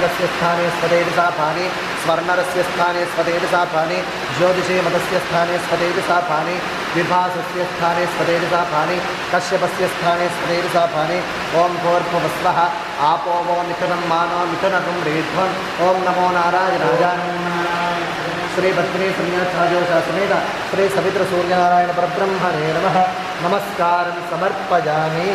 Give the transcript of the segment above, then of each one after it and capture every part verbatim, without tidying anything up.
स्फटिकलिङ्गस्य स्थाने स्वदेति साफानि स्वर्णरस्य स्थाने स्वदेति साफानि ज्योतिषे मतस्य स्थाने स्वदेति साफानि विभासस्य स्थाने स्वदेति साफानि कश्यपस्य स्थाने स्वदेति साफानि ओं भूर्भुवस्वः आपो वो मिथुनं मानो मिथुनकं रेध्वं ओं नमो नारायणाय श्री बद्री संज्ञाचार्योषा समेत श्री सवित्र सूर्यनारायण परब्रह्मणे नमः नमस्कारं समर्पयामि।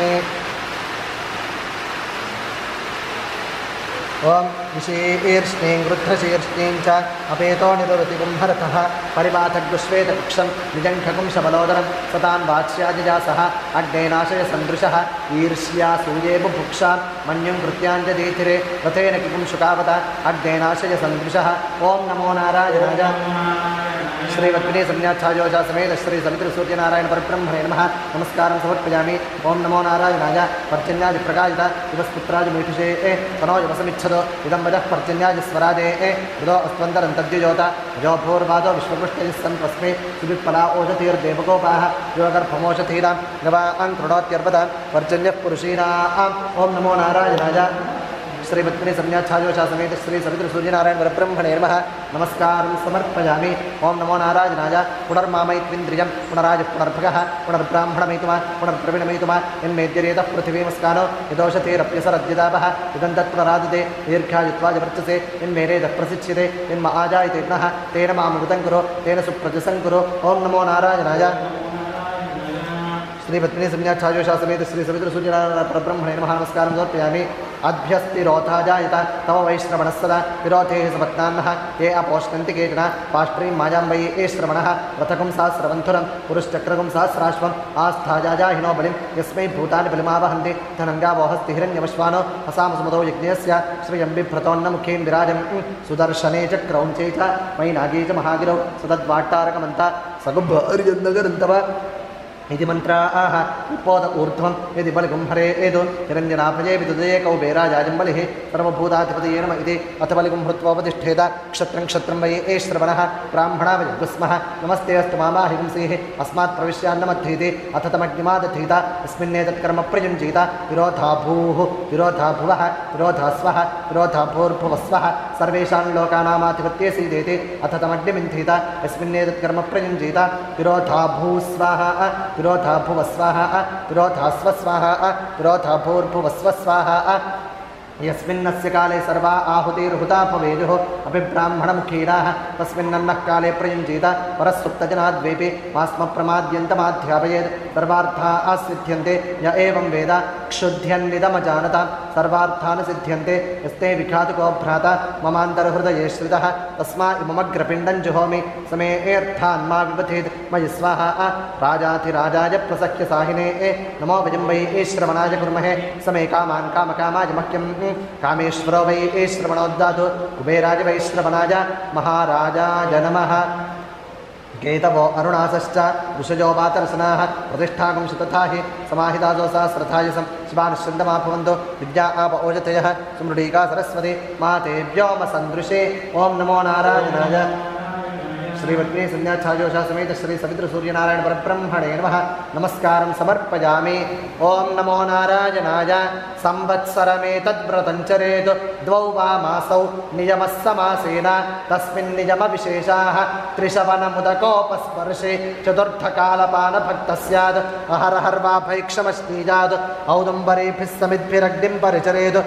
ओं विशीर्ष्णीं वृद्धशीर्ष्णीं च अपेतो निरुतिकुम्भरतः परिवाथग्श्वेतकुक्षं निजङ्खकुं शबलोदरं सतान् वात्स्याजजासः अग्नेनाशय सन्दृशः ईर्ष्या सूये बुभुक्षा मन्युं कृत्याञ्जदीथिरे रथेन किकुं शुकावत अग्नेनाशय सन्दृशः ओं नमो नारायणाय श्री वक्विनी संज्ञाचार्योषा समेत श्री सवित्र सूर्यनारायण परब्रह्मणे नमः नमस्कारं समर्पयामि। ओं नमो नारायणाय पर्जन्यादि प्रकाशित दिवस्पुत्रादि मीठुषे तनो यवसमिच्छदो इदं वजः पर्जन्यादि स्वरादे मृदो अस्त्वन्तरं तद्युजोत जो भूर्वादो विश्वपुष्टैः सन् तस्मै सुविप्पला ओषधीर्देवगोपाः योगर्भमोषधीरां गवां कृणोत्यर्पदां पर्जन्यः पुरुषीणाम् ओं नमो नारायणाय श्री पत्नी संज्ञाचार्योषा समेत श्री सवित्र सूर्यनारायण परब्रह्मणे नमः नमस्कारं समर्पयामि। ओं नमो नारायणाय पुनर्मामैत्विन्द्रियं पुनराज पुनर्भगः पुनर्ब्राह्मणमैतुमा पुनर्प्रवीणमैतुमा यन्मेद्यरेतः पृथिवीमस्कानो यदोषधेरप्यसरद्यदापः इदं तत्पुनरादिते दीर्घायुत्वाय वर्चसे यन्मेरेदः प्रसिच्यते यन्म आजायते पुनः तेन मामृतं कुरु तेन सुप्रजसं कुरु। ओं नमो नारायणाय श्री पत्नी संज्ञाचार्योषा समेत श्री सवित्र सूर्यनारायण परब्रह्मणे नमः नमस्कारं समर्पयामि। अभ्यस्तिरोधाजायत तव वैश्रवणः सदा विरोधेः सपत्नान्नः ये अपोष्णन्ति केचन पाष्ट्रीं मायां वै ये श्रवणः रथकं सहस्रवन्धुरं पुरुश्चक्रकं सहस्राश्वम् आस्थाजाहिनो बलिं यस्मै भूतानि बलिमावहन्ति धनङ्गावोहस्ति हिरण्यवश्वानो हसामसुमतो यज्ञस्य श्रियं बिभ्रतोन्नमुखीं विराजं सुदर्शने च क्रौञ्चे च मैनागे च महागिरौ सदद्वाट्टारकमन्ता सगुभ्यर्यन्नगरन्तव इति मन्त्राः उपोद ऊर्ध्वं यदि बलिगुंहरे एदो हिरण्यनाभये विदुदये कौबेराजाजं बलिः सर्वभूताधिपतये नमः इति अथ बलिगुं हृत्वोपतिष्ठेत क्षत्रं क्षत्रं वै ए श्रवणः ब्राह्मणा वयगुस्मः नमस्ते अस्तु मामाहिंसीः अस्मात् प्रविश्यान्नमद्धीति अथ तमग्निमादधीत यस्मिन्नेतत्कर्म प्रयुञ्जीत विरोधा भूः विरोधा भुवः विरोधा स्वः विरोधा भूर्भुवस्वः सर्वेषां लोकानामाधिपत्ये सीदेति अथ तमग्निमिन्धीत यस्मिन्नेतत्कर्म प्रयुञ्जीत विरोधा भूस्वाहा विरोधा भुवस्वाहा विरोधा स्वस्वाहा विरोधा भूर्भुवस्वस्वाहा यस्मिन्नस्य काले सर्वा आहुतिर्हुता भवेयुः अभिब्राह्मणमुखीराः तस्मिन्नन्नः काले प्रयुञ्जीत परस्सुप्तजनाद्वेपि मास्मप्रमाद्यन्तमाध्यापयेत् सर्वार्थाः सिद्ध्यन्ते य एवं वेद क्षुध्यन्निदमजानतां सर्वार्थान् सिद्ध्यन्ते यस्ते विघातुको भ्राता ममान्तर्हृदये श्रितः तस्मा इममग्रपिण्डं जुहोमि समे एर्थान् मा विबधेत् मयि स्वाहा राजाधिराजाय प्रसह्य साहिने नमो वयं वै श्रवणाय कुर्महे समे कामान् कामकामाय मह्यं कामेश्वरो वै श्रवणोद्दातु कुबेराज वै श्रवणाय महाराजाय नमः। केतवो अरुणासश्च ऋषजो वातरसनाः प्रतिष्ठागुं शतथा हि समाहितासो सहस्रथायसं शिवानुश्चन्दमा भवन्तु विद्या आप ओजतयः सुमृडीका सरस्वती मातेभ्योमसन्दृशे। ओं नमो नारायणाय श्री वक्नी संज्ञाचार्योषा समेत श्री सवित्र सूर्यनारायण परब्रह्मणे नमः नमस्कारं समर्पयामि। ओं नमो नारायणाय संवत्सरमेतद्व्रतं चरेत् द्वौ वा मासौ नियमः समासेन तस्मिन् नियमविशेषाः त्रिशवनमुदकोपस्पर्शे चतुर्थकालपानभक्तः स्यात् अहरहर्वा भैक्षमश्नीजात् औदुम्बरेभिः समिद्भिरग्निं परिचरेत्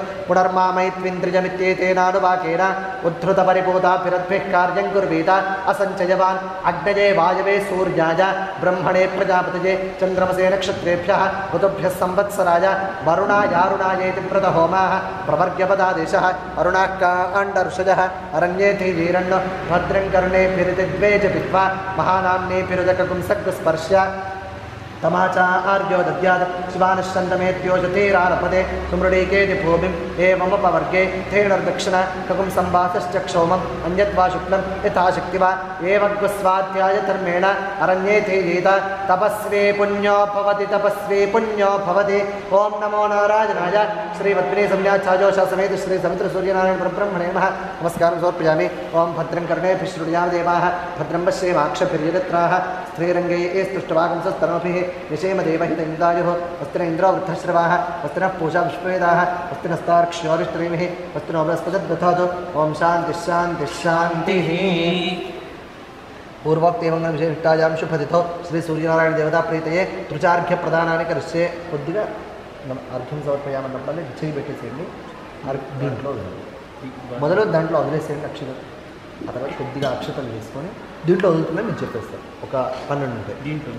पुनर्मामैत्विन्द्रियमित्येतेनानुवाकेन उद्धृतपरिपूताभिरद्भिः कार्यं कुर्वीत असञ्चयवान् अग्नये वायवे सूर्याय ब्रह्मणे प्रजापतये चन्द्रमसे नक्षत्रेभ्यः ऋतुभ्यः संवत्सराय वरुणायारुणायेति व्रतहोमाः प्रवर्ग्यपदादेशः अरुणाः काण्डऋषजः अरण्येऽधिजीरण्यो भद्रं कर्णेभिरिदिग्वेज विद्वा महानाम्नेभिरुदकपुंसग्स्पर्श्य तमाचार्यो दद्यात् शिवानुश्चन्दमेत्योजतेरारभते सुमृडीकेति भूमिम् एवमुपवर्गे थेणर्दक्षिण ककुं संवासश्चक्षोमम् अन्यद्वा शुक्लं यथा शक्ति वा एवग्स्वाध्यायधर्मेण अरण्येऽधिजीत तपस्वी पुण्यो भवति तपस्वी पुण्यो भवति। ओं नमो नारायणाय श्री वक्नी संज्ञाचार्योषा समेत श्री सवित्र सूर्यनारायण परब्रह्मणे नमः नमस्कारं समर्पयामि। ओं भद्रं कर्णेभिः शृणुयाम देवाः भद्रं पश्येमाक्षभिर्यजत्राः स्त्रीरङ्गैः स्तुष्टवागंसस्तनोभिः यशेम देवहित इन्द्रायुः वस्तिन इन्द्रो वृद्धश्रवाः वस्तिनः पूषा विश्ववेदाः वस्तिनस्तार्क्ष्योरिष्टनेमिः वस्तिनो बृहस्पतिर्दधातु ओम शांति शांति शांतिः पूर्वोक्त एवं विशेषिष्टायां शुभतिथौ श्री सूर्यनारायण देवता प्रीतये త్రుచార్ఘ్య ప్రదానాన్ని కరిస్తే కొద్దిగా అర్ఘ్యం సమర్పయామన్నప్పుడు చేయి పెట్టేసేయండి దీంట్లో మొదలు దాంట్లో వదిలేసేయండి అక్షతలు ఆ తర్వాత కొద్దిగా అక్షతలు తీసుకొని దీంట్లో వదులుతుందని నేను చెప్పేస్తాను ఒక పన్నెండు ఉంటాయి దీంట్లో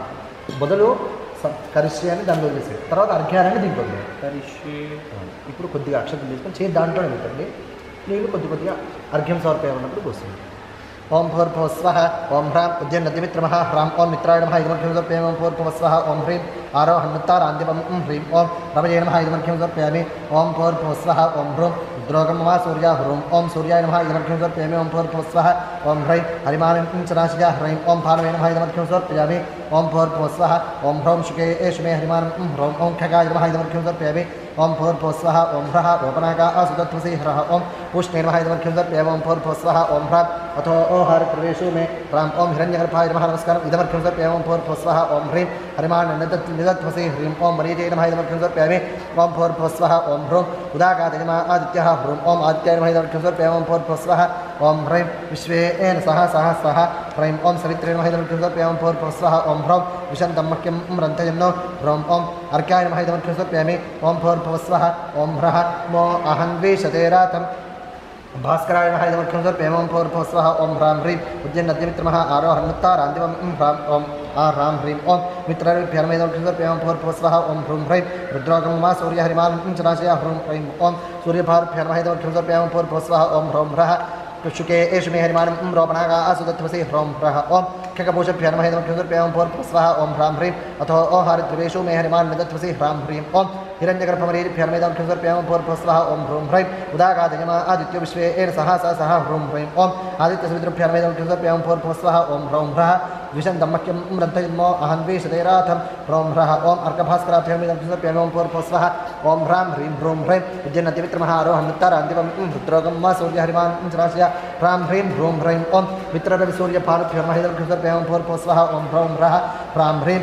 మొదలు కరిష్యే అని దాంట్లో వదిలేసేయండి తర్వాత అర్ఘ్యాన్ని దీంట్లో కరిష్యే ఇప్పుడు కొద్దిగా అక్షతలు తీసుకొని చేయి దాంట్లోనే పెట్టండి నీళ్ళు కొద్ది కొద్దిగా అర్ఘ్యం సమర్పయామన్నప్పుడు వస్తుంది ओम भूर्भुवस्वः ओम ह्रां उद्यन्नतिमित्रमः ह्रां ओम मित्राय नमः इदमर्घ्यं समर्पयामि ओम भूर्भुवस्वः ओम ह्रीं आरोहन्नुत्तारान्तिपं ह्रीं ओम रवये नमः इदमर्घ्यं समर्पयामि ओम भूर्भुवस्वः ओम ह्रूं रुद्रोगं मम सूर्या ह्रूं ओम सूर्याय नमः इदमर्घ्यं समर्पयामि ओम भूर्भुवस्वः ओम ह्रैं हरिमानं च नाशिजा ह्रैं ओम भानवे नमः इदमर्घ्यं समर्पयामि ओम भूर्भुवस्वः ओम ह्रौं शुके एषु मे हरिमानं ह्रौं ओम खगाय नमः इदमर्घ्यं समर्पयामि ओम भूर्भुवस्वः ओम ह्रः रोपनाका असुदत्वसि ह्रः ओम पुष्णे नमः इदमर्घ्यं समर्पयामि ओम भूर्भुवस्वः ओम ह्रां अथो ओहार प्रवेशो में राम ओम हिरण्यगर्भाय नमः नमस्कारं इदमर्घ्यं समर्पयामि ओम भूर्भुवस्वः ओम ह्रीं हरिमानं निदत्वसि ह्रीं ओम मरीचे नमः इदमर्घ्यं समर्पयामि ओम भूर्भुवस्वः ओम ह्रूं उदागाते नमः आदित्यः ह्रूं ओम आदित्याय नमः इदमर्घ्यं समर्पयामि ओम भूर्भुवस्वः ओम ह्रैं विश्वेन सह सह सह ह्रैं ओम सवित्रे नमः इदमर्घ्यं समर्पयामि ओम भूर्भुवस्वः ओम ह्रौं विशन्तं मह्यं रन्थयन्नो ह्रौं ओम अर्काय नमः इदमर्घ्यं समर्पयामि ओम भूर्भुवस्वः ओम ह्रः मो अहन्वेषते रातं भास्कराय नमः इदमर्घ्यं समर्पयामि ओम भूर्भुवस्वः ओम ह्रां ह्रीं उद्यन्नद्यमित्रमः आरोहन्नुत्तारान्तिपं ह्रां ओम आ ह्रां ह्रीं ओम मित्राभ्यः नमः इदमर्घ्यं समर्पयामि ओम भूर्भुवस्वः ओम ह्रूं ह्रैं रुद्रोगं मम सूर्यहरिमानं च नाशया ह्रूं ह्रैं ओम सूर्यभाभ्यः नमः इदमर्घ्यं समर्पयामि ओम भूर्भुवस्वः ओम ह्रौं ह्रः शुके एषु मे हरिमानं रोपणागा असुदत्वसि ह्रौं ह्रः ओम खगभूषभ्यः नमः इदमर्घ्यं समर्पयामि ओम भूर्भुवस्वः ओम ह्रां ह्रीं अथो ओहारिद्रवेषु मे हरिमानं निदत्वसि ह्रां ह्रीं ओम हिरण्यगर्भमरीभ्यः नमः इदमर्घ्यं समर्पयामि ओम भूर्भुवस्वः ओम ह्रूं ह्रैं उदागाते नमः आदित्यो विश्वेन सह सह सह ह्रूं ह्रैं ओम आदित्यसवितृभ्यः नमः इदमर्घ्यं समर्पयामि ओम भूर्भुवस्वः ओम ह्रौं ह्रः विशन्तं मह्यं रन्थयन्मो अहन्वेषते रातं ह्रौं ह्रः ओम अर्कभास्कराभ्यः नमः इदमर्घ्यं समर्पयामि ओम भूर्भुवस्वः ओम ह्रां ह्रीं ह्रूं ह्रैं उद्यन्नतिमित्रमः आरोहन्नुत्तारान्तिपं रुद्रोगं मा सूर्यहरिमानं च नाशया ह्रां ह्रीं ह्रूं ह्रैं ओम मित्ररविसूर्यभानुभ्यः नमः इदमर्घ्यं समर्पयामि ओम भूर्भुवस्वः ओम ह्रौं ह्रः ह्रां ह्रीं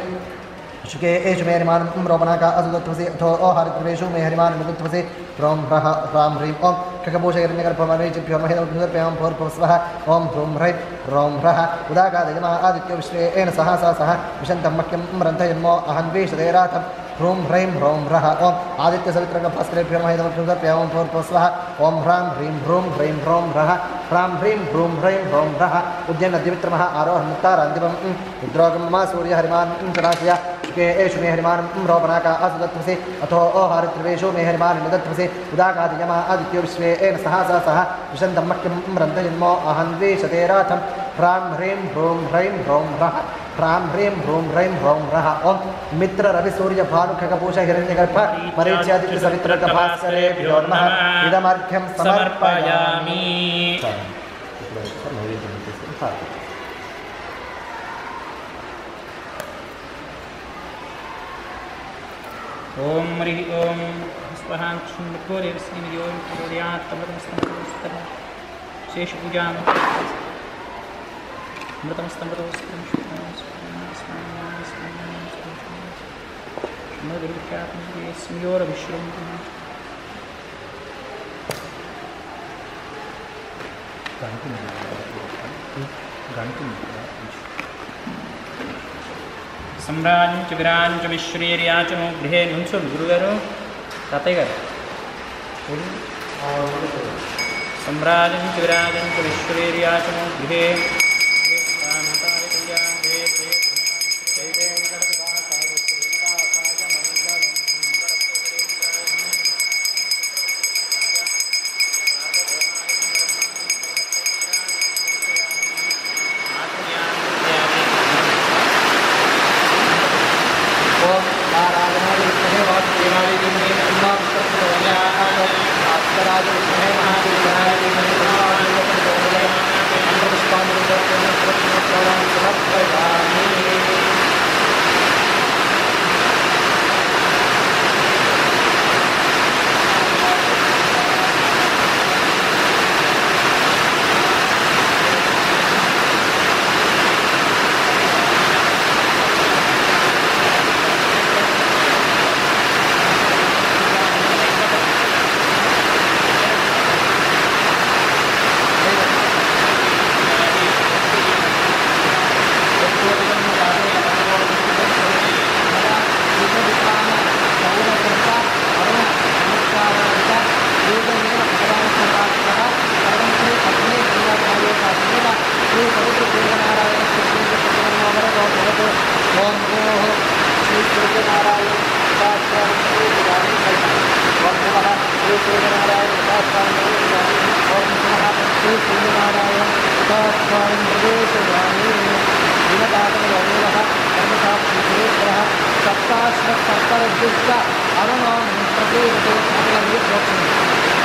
शुके एषु मे हरिमानं रोपणाका असुदत्वसि अथो ओहारिद्रवेषु मे हरिमानं निदत्वसि ह्रौं ह्रः ह्रां ह्रीं ओम खगभूष हिरण्यगर्भमरीचिभ्यो नमः इदमर्घ्यं समर्पयामि ओम भूर्भुवस्वः ओम ह्रूं ह्रैं ह्रौं ह्रः उदागाते नमः आदित्यो विश्वेन सह सह सह विशन्तं मह्यं रन्थयन्मो अहन्वेषते रातं ह्रूं ह्रैं ह्रौं ह्रः ओम आदित्यसवितृगभास्करेभ्यो नमः इदमर्घ्यं समर्पयामि ओम भूर्भुवस्वः ओम ह्रां ह्रीं ह्रूं ह्रैं ह्रौं ह्रः ह्रां ह्रीं ह्रूं ह्रैं ह्रौं ह्रः उद्यन्नद्यमित्रमः आरोहन्नुत्तारान्तिपं रुद्रोगं मम सूर्यहरिमानं च नाशया शुके एषु मे हरिमानं रोपणाका असुदत्वसि अथो ओहारिद्रवेषु मे हरिमानं निदत्वसि उदागाते नमः आदित्यो विश्वेन सह सह सह विशन्तं मह्यं रन्थयन्मो अहन्वेषते रातं ह्रां ह्रीं ह्रूं ह्रैं ह्रौं ह्रः ह्रां ह्रीं ह्रूं ह्रैं ह्रौं ह्रः ओम मित्र रवि सूर्य भानु खगभूष हिरण्यगर्भ मरीच्यादित्य सवितृगभास्करेभ्यो नमः इदमर्घ्यं समर्पयामि ओम हरि ओम स्वाहा क्षुण्डकोरेवस्मिन् कुर्यात् तमस्तमस्तमस्तम शेष पूजा मृतमस्तमस्तम स्मयोर विश्रम सम्राजं च विराजं च विश्वेर्याचनो गृहे నుంచోండి గురుగారు తాతయ్య గారు सम्राजं च विराजं च विश्वेर्याचनो गृहे सप्ताश्वत्सर्परज्जुश्च अरुणो प्रतीयते सकलमित्रोक्तम्